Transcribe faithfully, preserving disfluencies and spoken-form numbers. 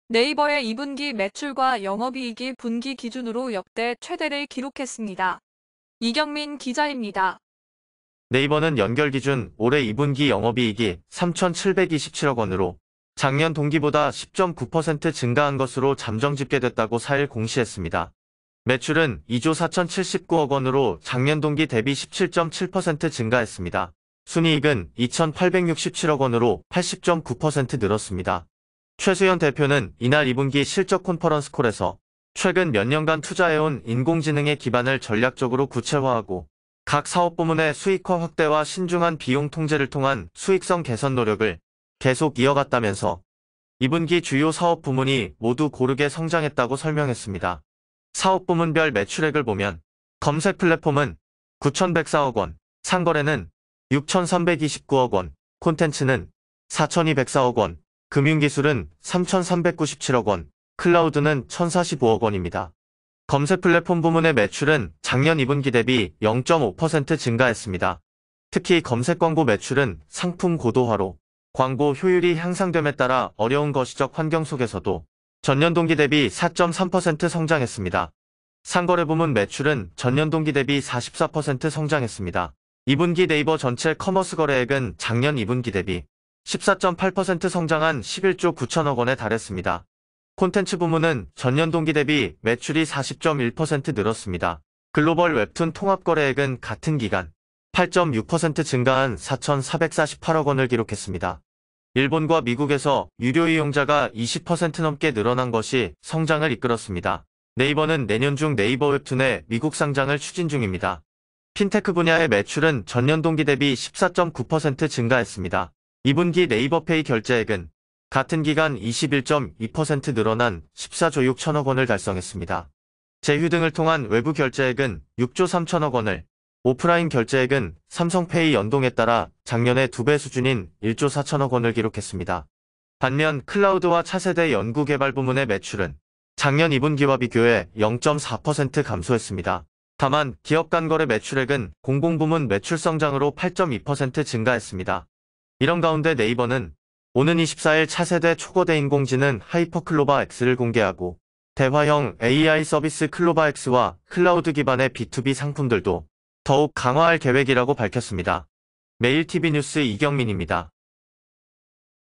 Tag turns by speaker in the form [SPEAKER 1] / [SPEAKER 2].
[SPEAKER 1] 네이버의 이 분기 매출과 영업이익이 분기 기준으로 역대 최대를 기록했습니다. 이경민 기자입니다.
[SPEAKER 2] 네이버는 연결 기준 올해 이 분기 영업이익이 삼천칠백이십칠억 원으로 작년 동기보다 십 점 구 퍼센트 증가한 것으로 잠정 집계됐다고 사 일 공시했습니다. 매출은 이조 사천칠십구억 원으로 작년 동기 대비 십칠 점 칠 퍼센트 증가했습니다. 순이익은 이천팔백육십칠억 원으로 팔십 점 구 퍼센트 늘었습니다. 최수연 대표는 이날 이 분기 실적 컨퍼런스 콜에서 최근 몇 년간 투자해온 인공지능의 기반을 전략적으로 구체화하고 각 사업 부문의 수익화 확대와 신중한 비용 통제를 통한 수익성 개선 노력을 계속 이어갔다면서 이 분기 주요 사업 부문이 모두 고르게 성장했다고 설명했습니다. 사업 부문별 매출액을 보면 검색 플랫폼은 구천백사억 원, 상거래는 육천삼백이십구억 원, 콘텐츠는 사천이백사억 원, 금융기술은 삼천삼백구십칠억 원, 클라우드는 천사십오억 원입니다. 검색 플랫폼 부문의 매출은 작년 이 분기 대비 영 점 오 퍼센트 증가했습니다. 특히 검색 광고 매출은 상품 고도화로 광고 효율이 향상됨에 따라 어려운 거시적 환경 속에서도 전년 동기 대비 사 점 삼 퍼센트 성장했습니다. 상거래 부문 매출은 전년 동기 대비 사십사 퍼센트 성장했습니다. 이 분기 네이버 전체 커머스 거래액은 작년 이 분기 대비 십사 점 팔 퍼센트 성장한 십일조 구천억 원에 달했습니다. 콘텐츠 부문은 전년 동기 대비 매출이 사십 점 일 퍼센트 늘었습니다. 글로벌 웹툰 통합 거래액은 같은 기간 팔 점 육 퍼센트 증가한 사천사백사십팔억 원을 기록했습니다. 일본과 미국에서 유료 이용자가 이십 퍼센트 넘게 늘어난 것이 성장을 이끌었습니다. 네이버는 내년 중 네이버 웹툰의 미국 상장을 추진 중입니다. 핀테크 분야의 매출은 전년 동기 대비 십사 점 구 퍼센트 증가했습니다. 이 분기 네이버페이 결제액은 같은 기간 이십일 점 이 퍼센트 늘어난 십사조 육천억 원을 달성했습니다. 제휴 등을 통한 외부 결제액은 육조 삼천억 원을, 오프라인 결제액은 삼성페이 연동에 따라 작년의 두 배 수준인 일조 사천억 원을 기록했습니다. 반면 클라우드와 차세대 연구개발 부문의 매출은 작년 이 분기와 비교해 영 점 사 퍼센트 감소했습니다. 다만 기업 간 거래 매출액은 공공부문 매출 성장으로 팔 점 이 퍼센트 증가했습니다. 이런 가운데 네이버는 오는 이십사일 차세대 초거대 인공지능 하이퍼클로바 X를 공개하고 대화형 에이아이 서비스 클로바 X와 클라우드 기반의 비투비 상품들도 더욱 강화할 계획이라고 밝혔습니다. 매일티비 뉴스 이경민입니다.